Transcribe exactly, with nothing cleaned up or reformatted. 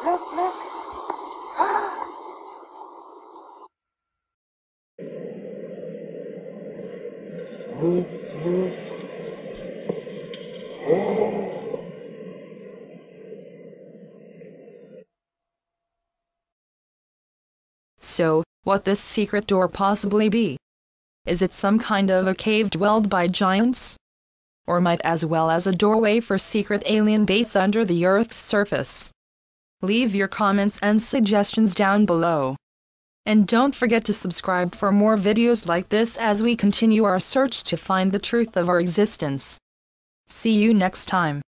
look, look. So, what this secret door possibly be? Is it some kind of a cave dwelled by giants? Or might as well as a doorway for secret alien base under the Earth's surface? Leave your comments and suggestions down below. And don't forget to subscribe for more videos like this as we continue our search to find the truth of our existence. See you next time.